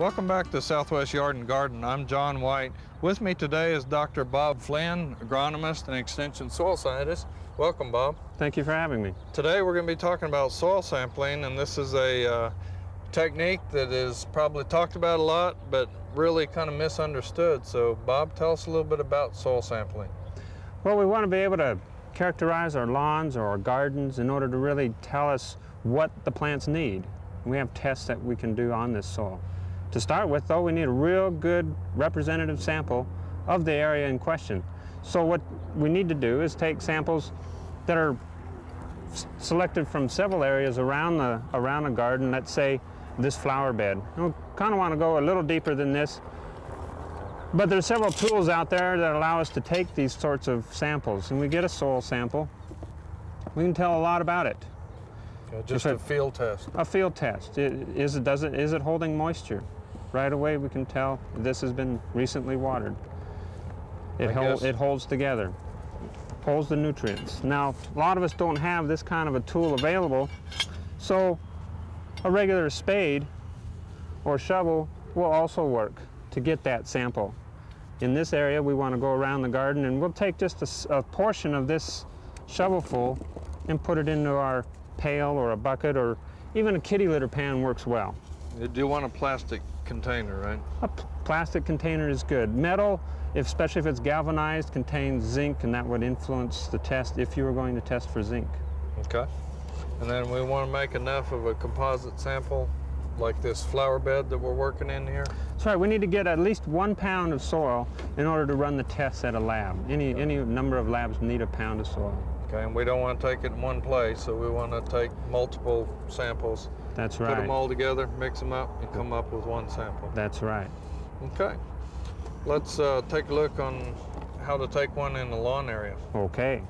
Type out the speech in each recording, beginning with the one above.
Welcome back to Southwest Yard and Garden. I'm John White. With me today is Dr. Bob Flynn, agronomist and extension soil scientist. Welcome, Bob. Thank you for having me. Today we're going to be talking about soil sampling, and this is a technique that is probably talked about a lot, but really kind of misunderstood. So, Bob, tell us a little bit about soil sampling. Well, we want to be able to characterize our lawns or our gardens in order to really tell us what the plants need. We have tests that we can do on this soil. To start with, though, we need a real good representative sample of the area in question. So what we need to do is take samples that are selected from several areas around the garden, let's say this flower bed. And we kind of want to go a little deeper than this, but there's several tools out there that allow us to take these sorts of samples. And we get a soil sample, we can tell a lot about it. Just a field test. A field test. Is it holding moisture? Right away we can tell this has been recently watered. It holds together, holds the nutrients. Now, a lot of us don't have this kind of a tool available, so a regular spade or shovel will also work to get that sample. In this area, we want to go around the garden, and we'll take just a portion of this shovelful and put it into our pail or a bucket, or even a kitty litter pan works well. You do want a plastic container, right? A plastic container is good. Metal, especially if it's galvanized, contains zinc, and that would influence the test if you were going to test for zinc. Okay. And then we want to make enough of a composite sample, like this flower bed that we're working in here. That's right. We need to get at least 1 pound of soil in order to run the tests at a lab. Any number of labs need a pound of soil. Okay, and we don't want to take it in one place, so we want to take multiple samples. That's right. Put them all together, mix them up, and come up with one sample. That's right. Okay. Let's take a look on how to take one in the lawn area. Okay.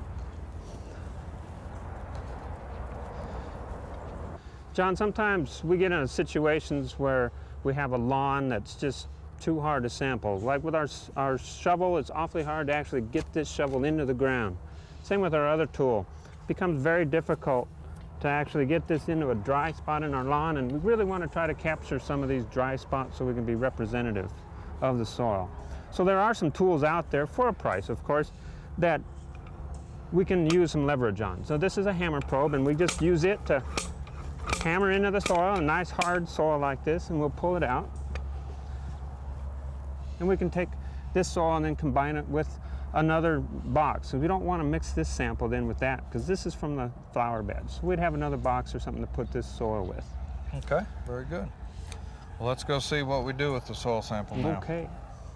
John, sometimes we get into situations where we have a lawn that's just too hard to sample. Like with our shovel, it's awfully hard to actually get this shovel into the ground. Same with our other tool. It becomes very difficult to actually get this into a dry spot in our lawn, and we really want to try to capture some of these dry spots so we can be representative of the soil. So there are some tools out there, for a price of course, that we can use some leverage on. So this is a hammer probe, and we just use it to hammer into the soil, a nice hard soil like this, and we'll pull it out. And we can take this soil and then combine it with another box. So we don't want to mix this sample then with that, because this is from the flower bed. So we'd have another box or something to put this soil with. Okay, very good. Well, let's go see what we do with the soil sample now. Okay.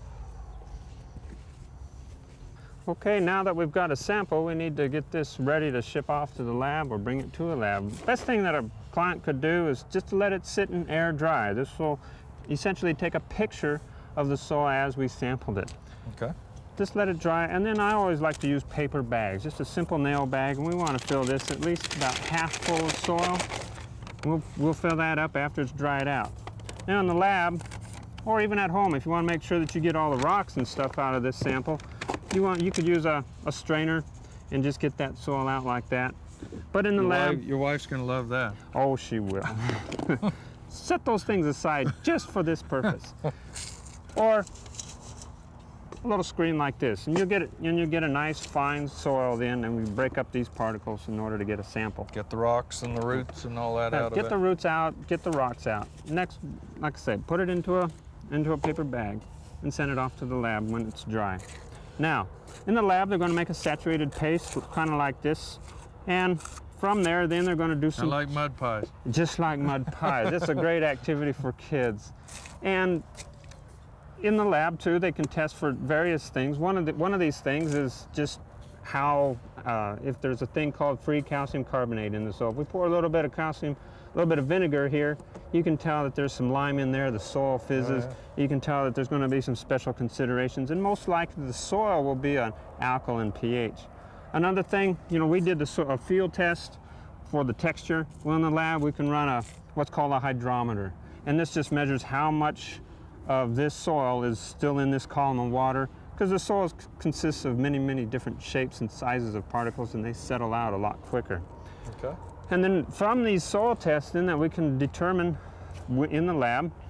Okay, now that we've got a sample, we need to get this ready to ship off to the lab or bring it to a lab. Best thing that a client could do is just to let it sit and air dry. This will essentially take a picture of the soil as we sampled it. Okay. Just let it dry, and then I always like to use paper bags, just a simple nail bag, and we want to fill this at least about half full of soil. We'll fill that up after it's dried out. Now in the lab, or even at home, if you want to make sure that you get all the rocks and stuff out of this sample, you could use a strainer and just get that soil out like that. But in the lab... Your wife's going to love that. Oh, she will. Set those things aside just for this purpose. Or a little screen like this, and you'll get a nice fine soil then, and we break up these particles in order to get a sample. Get the rocks and the roots and all that out of it. Get the roots out, get the rocks out. Next, like I said, put it into a paper bag and send it off to the lab when it's dry. Now, in the lab, they're going to make a saturated paste, kind of like this, and from there, then they're going to do some... Like mud pies. Just like mud pies. It's a great activity for kids. And in the lab, too, they can test for various things. One of these things is just how, if there's a thing called free calcium carbonate in the soil. If we pour a little bit of calcium, a little bit of vinegar here, you can tell that there's some lime in there, the soil fizzes. Oh, yeah. You can tell that there's going to be some special considerations, and most likely the soil will be an alkaline pH. Another thing, we did a field test for the texture. Well, in the lab, we can run what's called a hydrometer, and this just measures how much of this soil is still in this column of water, because the soil consists of many, many different shapes and sizes of particles, and they settle out a lot quicker. Okay. And then from these soil tests then that we can determine in the lab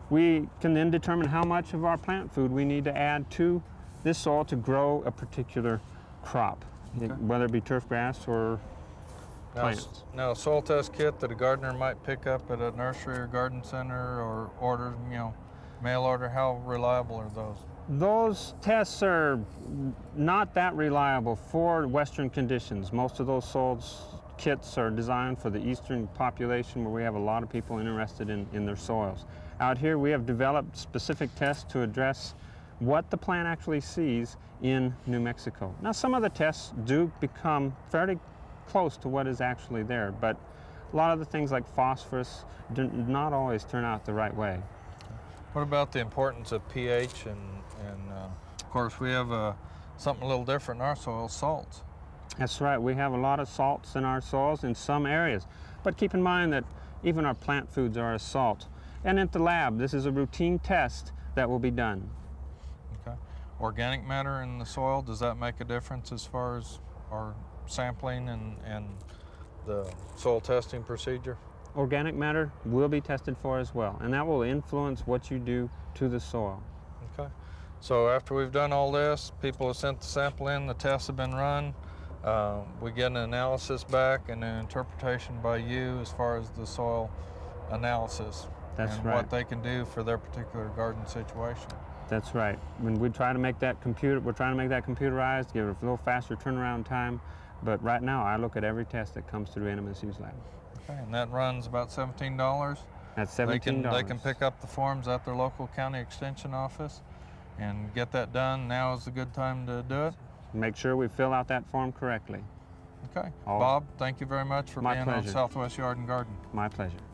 we can then determine how much of our plant food we need to add to this soil to grow a particular crop, whether it be turf grass or plants. Now, a soil test kit that a gardener might pick up at a nursery or garden center or order, you know, mail order, how reliable are those? Those tests are not that reliable for Western conditions. Most of those soil kits are designed for the Eastern population where we have a lot of people interested in their soils. Out here we have developed specific tests to address what the plant actually sees in New Mexico. Now some of the tests do become fairly close to what is actually there, but a lot of the things like phosphorus do not always turn out the right way. What about the importance of pH and of course we have something a little different in our soil, salts. That's right, we have a lot of salts in our soils in some areas, but keep in mind that even our plant foods are a salt. And at the lab, this is a routine test that will be done. Okay. Organic matter in the soil, does that make a difference as far as our sampling and the soil testing procedure? Organic matter will be tested for as well, and that will influence what you do to the soil. Okay. So after we've done all this, people have sent the sample in, the tests have been run, we get an analysis back and an interpretation by you as far as the soil analysis. That's and right. what they can do for their particular garden situation. That's right. When we try to make that we're trying to make that computerized, give it a little faster turnaround time, but right now I look at every test that comes through NMSU's lab. Okay, and that runs about $17. That's $17. They can pick up the forms at their local county extension office and get that done. Now is a good time to do it. Make sure we fill out that form correctly. Okay. Bob, thank you very much for being on Southwest Yard and Garden. My pleasure.